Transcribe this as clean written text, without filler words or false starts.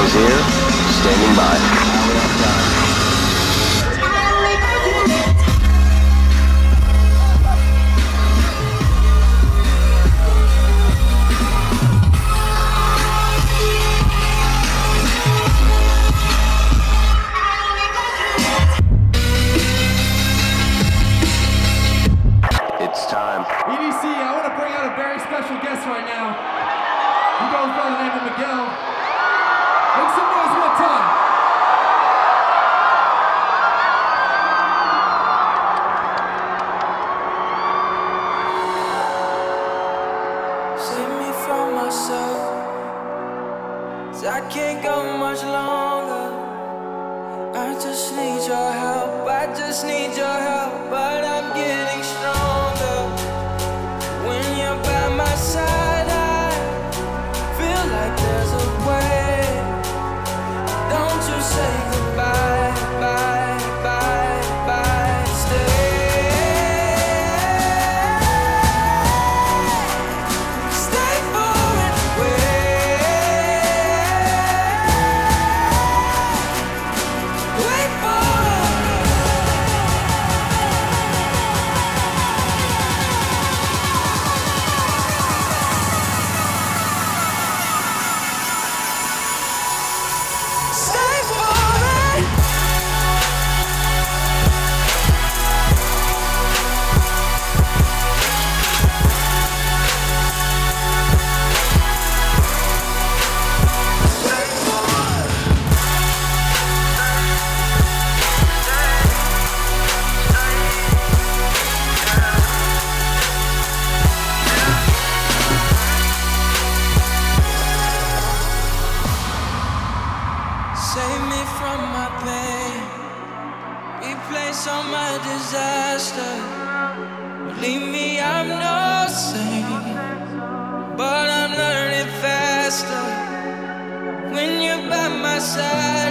is here, standing by. It's time. EDC, I want to bring out a very special guest right now. He goes by the name of Miguel. Make some noise one time. Save me from myself, 'cause I can't go much longer. I just need your help, I just need your help, but I'm getting stronger. When you're by my side, I feel like there's a way. Don't you say goodbye, bye, bye, bye, stay far away. Wait for stay for it. Save me from my pain, replace all my disaster. Believe me, I'm no saint, but I'm learning faster. When you're by my side,